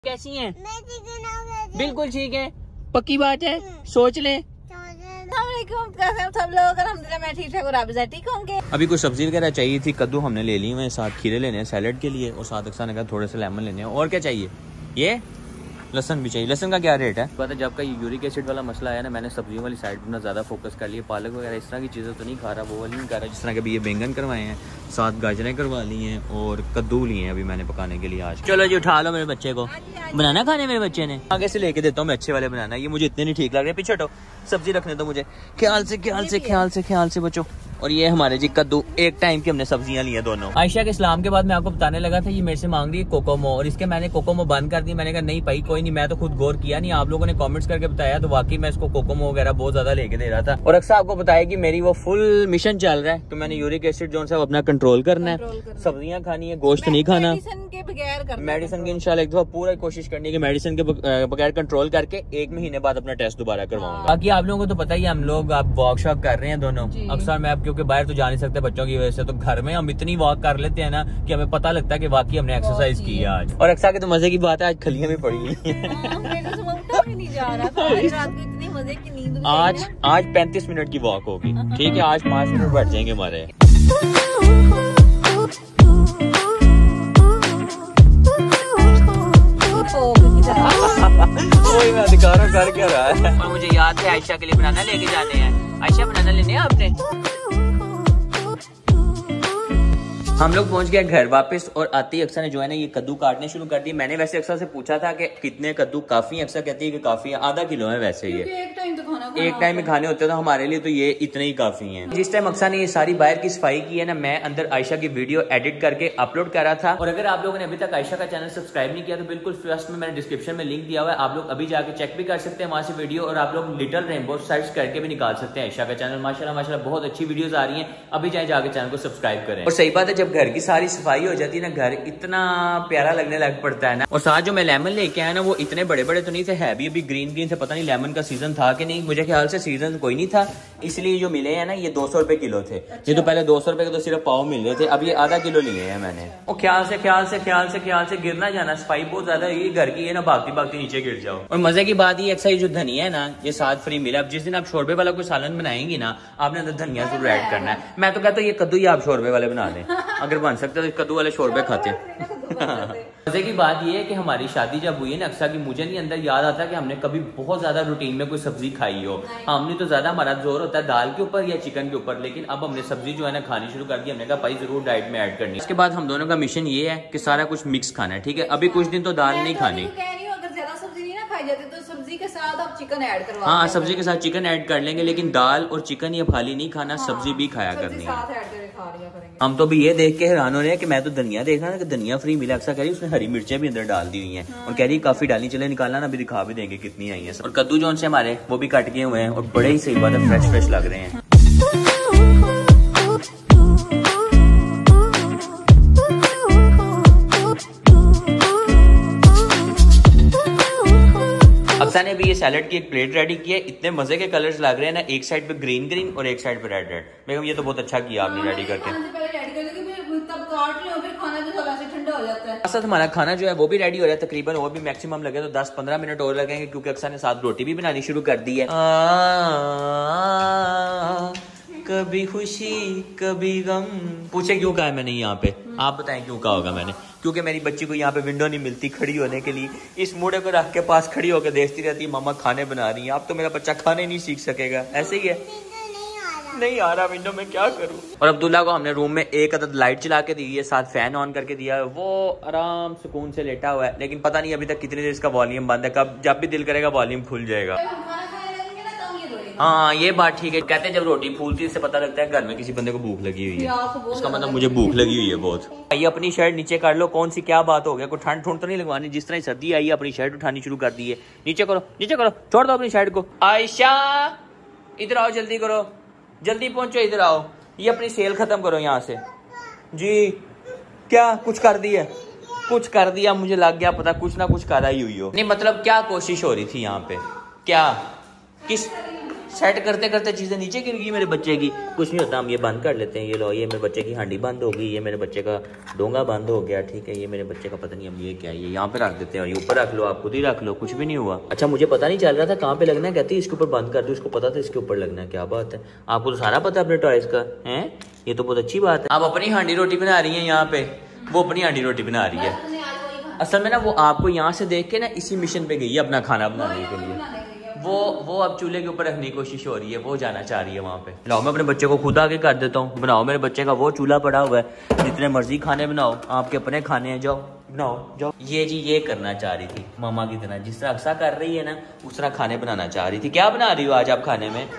कैसी हैं? बिल्कुल ठीक है, पक्की बात है, सोच ले। सब लोग मैं ठीक ठाक और आप ठीक होंगे। अभी कुछ सब्जी वगैरह चाहिए थी, कद्दू हमने ले ली हुए, साथ खीरे लेने हैं सैलेड के लिए, और साथ अक्सर ने कहा थोड़े से लेमन लेने हैं। और क्या चाहिए? ये लहसन भी चाहिए। लहसन का क्या रेट है? पता है जब का यूरिक एसिड वाला मसला आया ना, मैंने सब्जियों वाली साइड पर ज़्यादा फोकस कर लिया। पालक वगैरह इस तरह की चीज़ें तो नहीं खा रहा, वो वाली नहीं खा रहा। जिस तरह के अभी ये बैंगन करवाए हैं, साथ गाजरें करवा ली हैं और कद्दू लिए हैं अभी मैंने पकाने के लिए आज। चलो जी उठा लो मेरे बच्चे को, बनाना खाने मेरे बच्चे ने। आगे से लेके देता हूँ मैं अच्छे वाले बनाना, ये मुझे इतने नहीं ठीक लग रहे। पीछे हटो, सब्जी रखने दो मुझे। ख्याल से बच्चों। और ये हमारे जी कद्दू, एक टाइम की हमने सब्जियां ली हैं दोनों। आयशा के सलाम के बाद मैं आपको बताने लगा था, ये मेरे से मांग रही है कोकोमो, और इसके मैंने कोकोमो बंद कर दी। मैंने कहा नहीं भाई कोई नहीं, मैं तो खुद गौर किया नहीं, आप लोगों ने कमेंट्स करके बताया तो वाकई मैं इसको कोकोमो वगैरह बहुत ज्यादा लेके दे रहा था। और अक्सर आपको बताया कि मेरी वो फुल मिशन चल रहा है, तो मैंने यूरिक एसिड जो है अपना कंट्रोल करना है, सब्जियां खानी है, गोश्त नहीं खाना, मेडिसिन की इंशाल्लाह एक दफा पूरा कोशिश करनी है कि मेडिसिन के बगैर कंट्रोल करके 1 महीने बाद अपना टेस्ट दोबारा करवाऊंगा। बाकी आप लोगों को तो पता ही, हम लोग आप वॉक शॉक कर रहे हैं दोनों। अक्सर मैं अब क्योंकि बाहर तो जा नहीं सकते बच्चों की वजह से, तो घर में हम इतनी वॉक कर लेते हैं ना कि हमें पता लगता है कि वाकई हमने एक्सरसाइज की है आज। और अक्सर के तो मजे की बात है, आज खलियां भी पड़ी आज 35 मिनट की वॉक होगी, ठीक है। आज 5 मिनट बैठ जाएंगे हमारे। वही मैं दिखा रहा हूँ कर क्या रहा है। और मुझे याद है आयशा के लिए बनाना लेके जाने हैं। आयशा बनाना लेने हैं आपने। हम लोग पहुंच गए घर वापस, और आते ही अक्सर ने जो है ना ये कद्दू काटने शुरू कर दिए। मैंने वैसे अक्सर से पूछा था कि कितने कद्दू काफी है, अक्सर कहती है कि काफी है, आधा किलो है वैसे ये, एक टाइम में खाने होते हैं, तो हमारे लिए तो ये इतने ही काफी हैं। जिस टाइम अक्सर ने ये सारी बाहर की सफाई की है ना, मैं अंदर आयशा की वीडियो एडिट करके अपलोड कर रहा था। और अगर आप लोगों ने अभी तक आयशा का चैनल सब्सक्राइब नहीं किया तो बिल्कुल फर्स्ट में मैंने डिस्क्रिप्शन में लिंक दिया हुआ है, आप लोग अभी जाके चेक भी कर सकते हैं वहां से वीडियो, और आप लोग लिटिल रेनबो सर्च करके भी निकाल सकते हैं आयशा का चैनल। माशाल्लाह बहुत अच्छी वीडियोस आ रही हैं, अभी जाके चैनल को सब्सक्राइब करें। और सही बात है, जब घर की सारी सफाई हो जाती है ना, घर इतना प्यारा लगने लग पड़ता है ना। और साथ जो मैं लेमन लेके आया ना, वो इतने बड़े बड़े तो नहीं थे, है भी अभी ग्रीन ग्रीन थे, पता नहीं लेमन का सीजन था कि नहीं, मुझे ख्याल से सीजन कोई नहीं था, इसलिए जो मिले हैं ना ये 200 रुपए किलो थे। ये तो पहले 200 रुपए के तो सिर्फ पाव मिल रहे थे, अब ये आधा किलो लिए हैं मैंने। और ख्याल से गिरना जाना, सफाई बहुत ज्यादा है घर की है ना, भागती नीचे गिर जाओ। और मजे की बात ये अक्सर जो धनिया है ना, ये साथ फ्री मिला। अब जिस दिन आप शोरबे वाला कोई सालन बनाएंगी ना, आपने अंदर धनिया जरूर ऐड करना है। मैं तो कहता हूँ ये कद्दू ही आप शोरबे वाले बना दें, अगर बन सकते तो कद्दू वाले शोरबे खाते। मजे की बात ये है कि हमारी शादी जब हुई है ना अक्सर की, मुझे नहीं अंदर याद आता कि हमने कभी बहुत ज्यादा रूटीन में कोई सब्जी खाई हो। हमने तो ज्यादा हमारा जोर होता है दाल के ऊपर या चिकन के ऊपर, लेकिन अब हमने सब्जी जो है ना खानी शुरू कर दी। हमने कहा भाई जरूर डाइट में ऐड करनी है। इसके बाद हम दोनों का मिशन ये है कि सारा कुछ मिक्स खाना है, ठीक है। अभी कुछ दिन तो दाल नहीं खानी, सब्जी के साथ आप चिकन ऐड करवा, हाँ सब्जी के साथ चिकन ऐड कर लेंगे, लेकिन दाल और चिकन या फाली नहीं खाना, सब्जी भी खाया करनी है। हम तो भी ये देख के हैरान हो रहे हैं कि मैं तो धनिया देख रहा ना कि धनिया फ्री मिला। अक्सर कह रही उसने हरी मिर्चें भी अंदर डाल दी हुई हैं, और कह रही काफी डाली, चले निकालना ना, अभी दिखा भी देंगे कितनी आई हैं। और कद्दू जो से हमारे वो भी कट गए हुए हैं, और बड़े ही सही बात है, फ्रेश लग रहे हैं। अक्सर ने भी ये सैलेड की एक प्लेट रेडी की है, इतने मजे के कलर्स लग रहे हैं ना, एक साइड पे ग्रीन ग्रीन और एक साइड पे रेड रेड। बेगम ये तो बहुत अच्छा किया आपने रेडी करके। साथ हमारा खाना जो है वो भी रेडी हो रहा है तकरीबन, वो भी मैक्सिमम लगे तो 10-15 मिनट और लगेंगे, क्योंकि अक्सर ने साथ रोटी भी बनानी शुरू कर दी है। कभी खुशी कभी गम। पूछे क्यों कहा है मैंने यहाँ पे, आप बताएं क्यों कहा होगा मैंने? क्योंकि मेरी बच्ची को यहाँ पे विंडो नहीं मिलती खड़ी होने के लिए, इस मूडे को रख के पास खड़ी होकर देखती रहती है मामा खाने बना रही है। अब तो मेरा बच्चा खाने नहीं सीख सकेगा, ऐसे ही है। नहीं आ रहा विंडो में, क्या करूं। और अब्दुल्ला को हमने रूम में एक अदद लाइट चला के दी है, साथ फैन ऑन करके दिया है, वो आराम सुकून से लेटा हुआ है। लेकिन पता नहीं अभी तक कितनी देर इसका वॉल्यूम बंद है, कब जब भी दिल करेगा वॉल्यूम खुल जाएगा। हाँ ये बात ठीक है, कहते हैं जब रोटी फूलती है इससे पता लगता है घर में किसी बंदे को भूख लगी हुई है, उसका मतलब मुझे भूख लगी हुई है बहुत। ये अपनी शर्ट नीचे कर लो, कौन सी क्या बात हो गया, कोई ठंड ठंड तो नहीं लगवानी। जिस तरह सर्दी आई है अपनी शर्ट उठानी शुरू कर दी है। नीचे करो, छोड़ दो अपनी शर्ट को। आयशा इधर आओ, जल्दी करो, जल्दी पहुंचो, इधर आओ, ये अपनी सेल खत्म करो यहाँ से। जी क्या कुछ कर दिया, मुझे लग गया पता कुछ ना कुछ कर ही हुई हो। नहीं मतलब क्या कोशिश हो रही थी यहाँ पे, क्या किस सेट करते करते चीजें नीचे गिर गई मेरे बच्चे की। कुछ नहीं होता, हम ये बंद कर लेते हैं। ये लो, ये मेरे बच्चे की हांडी बंद हो गई, ये मेरे बच्चे का डोंगा बंद हो गया, ठीक है। ये मेरे बच्चे का पता नहीं हम ये क्या है, ये यहाँ पे रख देते हैं और ये ऊपर रख लो, आप खुद ही रख लो, कुछ भी नहीं हुआ। अच्छा मुझे पता नहीं चल रहा था कहाँ पे लगना है, कहती है इसके ऊपर बंद कर दो, इसको पता था इसके ऊपर लगना है। क्या बात है, आपको तो सारा पता है अपने टॉयज का है, ये तो बहुत अच्छी बात है। आप अपनी हांडी रोटी बना रही है यहाँ पे, वो अपनी हांडी रोटी बना रही है। असल में ना वो आपको यहाँ से देख के ना इसी मिशन पे गई है अपना खाना बनाने के लिए। वो अब चूल्हे के ऊपर रखने की कोशिश हो रही है, वो जाना चाह रही है वहाँ पे। लाओ मैं अपने बच्चे को खुद आगे कर देता हूँ, बनाओ। मेरे बच्चे का वो चूल्हा पड़ा हुआ है, जितने मर्जी खाने बनाओ, आपके अपने खाने हैं, जाओ बनाओ जाओ। ये जी ये करना चाह रही थी मामा की तरह, जिस तरह अक्सा कर रही है ना उस तरह खाने बनाना चाह रही थी। क्या बना रही हो आज आप खाने में?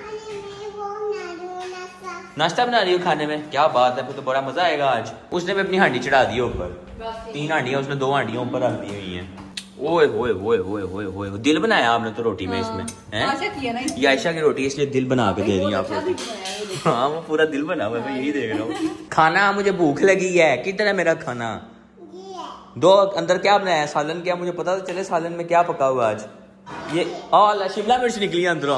नाश्ता बना रही हो खाने में, क्या बात है, फिर तो बड़ा मजा आएगा आज। उसने भी अपनी हांडी चढ़ा दी ऊपर, 3 हांडियां उसने 2 हांडियां ऊपर रख दी हुई हैं। ओए ओए ओए ओए ओए ओए, दिल बनाया आपने तो रोटी में इसमें हैं? ये आयशा की रोटी इसलिए दिल बना के दे रही है आप रोटी। हाँ वो पूरा दिल बना हुआ है, मैं यही देख रहा हूँ। खाना मुझे भूख लगी है, किधर है मेरा खाना? दो अंदर क्या बनाया, सालन क्या, मुझे पता तो चले सालन में क्या पका हुआ आज। ये शिमला मिर्च निकली अंदरों।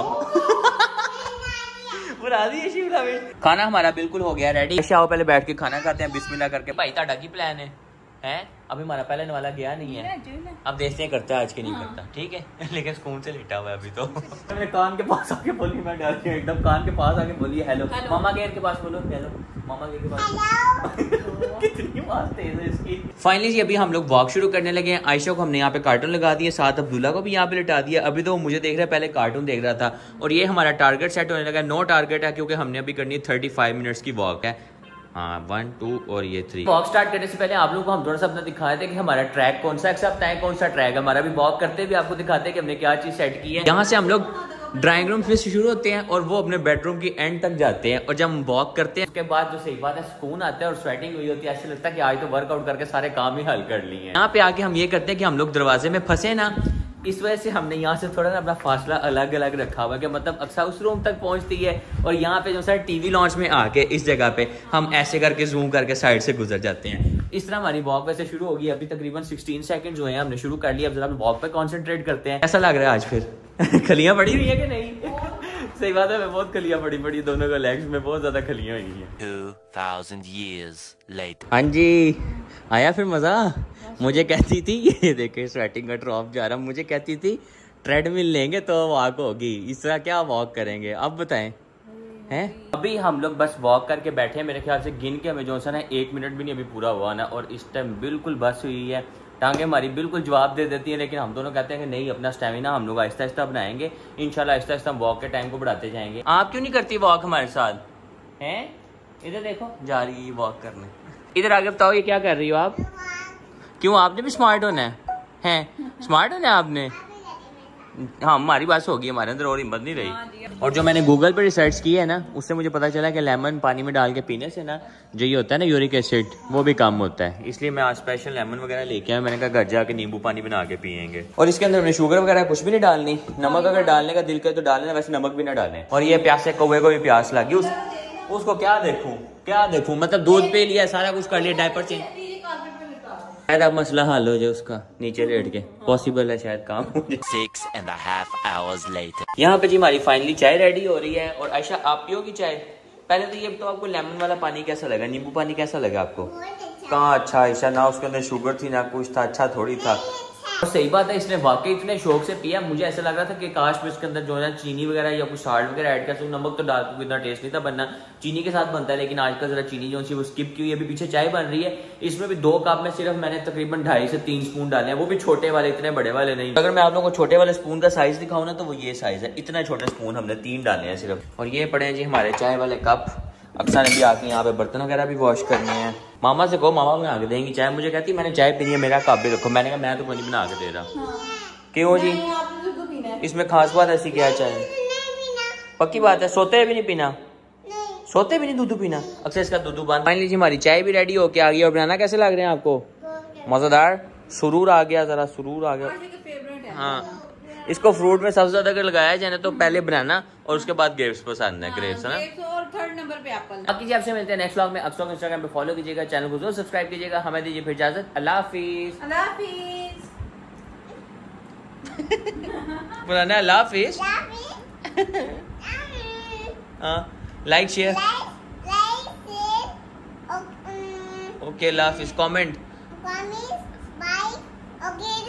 बना दी है शिमला मिर्च। खाना हमारा बिल्कुल हो गया रेडी। आओ पहले बैठ के खाना खाते हैं बिस्मिल्लाह करके। भाई ताड़ा की प्लान है अभी हमारा पहले वाला गया नहीं है, अब देखते हैं करता है आज के नहीं करता, ठीक है। लेकिन स्कूल से लेटा हुआ है अभी तो। मैंने कान के पास आके बोली, मैं डर गया एकदम, कान के पास आके बोली हेलो। मामा गेर के पास बोलो हेलो, मामा गेर के पास। कितनी बात तेज है इसकी। फाइनली जी अभी हम लोग वॉक शुरू करने लगे हैं। आयशा को हमने यहाँ पे कार्टून लगा दिए, साथ अब्दुल्ला को भी यहाँ पे लिटा दिया। अभी तो मुझे देख रहा है, पहले कार्टून देख रहा था। और ये हमारा टारगेट सेट होने लगा, 9 टारगेट है क्योंकि हमने अभी करनी है 35 मिनट्स की वॉक है। हाँ 1 2 और ये 3। वॉक स्टार्ट करने से पहले आप लोगों को हम थोड़ा सा अपना दिखाए थे कि हमारा ट्रैक कौन सा है, बताएं कौन सा ट्रैक है हमारा। भी वॉक करते हुए आपको दिखाते हैं कि हमने क्या चीज सेट की है। यहाँ से हम लोग ड्राइंग रूम से शुरू होते हैं और वो अपने बेडरूम की एंड तक जाते हैं। और जब हम वॉक करते हैं उसके बाद जो सही बात है सुकून आता है और स्वेटिंग हुई होती है, ऐसे लगता है कि आज तो वर्कआउट करके सारे काम ही हल कर लिए हैं। यहाँ पे आके हम ये करते हैं कि हम लोग दरवाजे में फंसे ना, इस वजह से हमने यहाँ से थोड़ा ना अपना फासला अलग अलग रखा हुआ है कि मतलब अक्सर उस रूम तक पहुँचती है और यहाँ पे जो सर टीवी लॉन्च में आके इस जगह पे हम ऐसे करके जूम करके साइड से गुजर जाते हैं। इस तरह हमारी वॉक वैसे शुरू होगी। अभी तकरीबन 16 सेकंड जो है हमने शुरू कर लिया। अब जरा वॉक पे कंसंट्रेट करते हैं। ऐसा लग रहा है आज फिर खलियां पड़ी हुई है कि नहीं? सही बात है, मैं बहुत खलियां पड़ी दोनों को लेग्स में बहुत ज्यादा खलियां हुई हैं। 2000 years later। हाँ जी आया फिर मजा। मुझे कहती थी, ये देखे स्वेटिंग का ड्रॉप जा रहा, मुझे कहती थी ट्रेडमिल लेंगे तो वॉक होगी, इस तरह क्या वॉक करेंगे अब बताएं हैं। अभी हम लोग बस वॉक करके बैठे हैं, मेरे ख्याल से गिन के हमें जो सा ना 1 मिनट भी नहीं अभी पूरा हुआ ना। और इस टाइम बिल्कुल बस हुई है, टांगे हमारी बिल्कुल जवाब दे देती है। लेकिन हम दोनों कहते हैं कि नहीं, अपना स्टेमिना हम लोग आहिस्ता आहिस्ता बनाएंगे इंशाल्लाह। आहिस्ता आहिस्ता हम वॉक के टाइम को बढ़ाते जाएंगे। आप क्यों नहीं करती वॉक हमारे साथ हैं? इधर देखो जा रही है वॉक करने। इधर आगे बताओ ये क्या कर रही हो आप? क्यों आपने भी स्मार्ट होना है? स्मार्ट होना है आपने? हाँ हमारी बात होगी, हमारे अंदर और हिम्मत नहीं रही। और जो मैंने गूगल पर रिसर्च की है ना, उससे मुझे पता चला कि लेमन पानी में डाल के पीने से ना जो ये होता है ना यूरिक एसिड, वो भी कम होता है। इसलिए मैं आज स्पेशल लेमन वगैरह लेके आया। मैंने कहा घर जाके नींबू पानी बना के पियेंगे। और इसके अंदर हमने शुगर वगैरह कुछ भी नहीं डालनी। नमक अगर डालने का दिल करे तो डालना, वैसे नमक भी ना डालें। और ये प्यासे कौवे को भी प्यास लगी, उसको क्या देखूं मतलब दूध पे लिया, सारा कुछ कर लिया, डायपर चेंज, शायद अब मसला हल हो जाए उसका नीचे लेट के, पॉसिबल है शायद काम हो जाए। 6.5 hours later। यहाँ पे जी हमारी फाइनली चाय रेडी हो रही है। और आयशा आप पियोगी चाय? पहले तो ये तो आपको लेमन वाला पानी कैसा लगा, नींबू पानी कैसा लगा आपको? कहाँ अच्छा आयशा, ना उसके अंदर शुगर थी ना कुछ था, अच्छा थोड़ी था। और सही बात है, इसने वाकई इतने शौक से पिया। मुझे ऐसा लग रहा था कि काश में इसके अंदर जो है चीनी वगैरह या कुछ साल्ट वगैरह ऐड कर सकूँ। नमक तो डाल के इतना टेस्ट नहीं था बनना, चीनी के साथ बनता है। लेकिन आजकल जरा चीनी जो सी वो स्किप की हुई। अभी पीछे चाय बन रही है, इसमें भी 2 कप में सिर्फ मैंने तकरीबन 2.5 से 3 स्पून डाले हैं, वो भी छोटे वाले, इतने बड़े वाले नहीं। अगर मैं आप लोगों को छोटे वाले स्पून का साइज दिखाऊँ ना तो वो ये साइज है, इतना छोटे स्पून हमने 3 डाले हैं सिर्फ। और ये पड़े हैं जी हमारे चाय वाले कप। अक्सर ने भी आके यहाँ पे बर्तन वगैरह भी वॉश करने हैं। मामा से कहो, मामा बना के देंगी चाय। मुझे कहती मैंने चाय पीनी है, मेरा कप भी रखो। मैंने कहा मैं तो कोई नहीं बना के दे रहा। क्यों जी? इसमें खास बात ऐसी क्या है? चाय पक्की बात है, सोते भी नहीं पीना, सोते भी नहीं दूध पीना। अक्सर इसका दूध बंद। फाइनली जी हमारी चाय भी रेडी होके आ गई। और बनाना कैसे लग रहे हैं आपको? मजेदार, सुरूर आ गया, जरा सुरूर आ गया। हाँ इसको फ्रूट में सबसे ज्यादा अगर लगाया जाए तो पहले बनाना और उसके बाद ग्रेप्स पसंद है। ग्रेप्स है ना, और 3rd नंबर पे एप्पल। अब कीजिए, आपसे मिलते हैं नेक्स्ट व्लॉग में। अक्सर इंस्टाग्राम पे फॉलो कीजिएगा, चैनल को जरूर सब्सक्राइब कीजिएगा। हमें दीजिए फिर इजाजत, अल्लाह हाफिज। अल्लाह हाफिज। बोला ना अल्लाह हाफिज। हाँ लाइक शेयर ओके अल्लाह हाफिज़ कमेंट Promise, bye. Okay.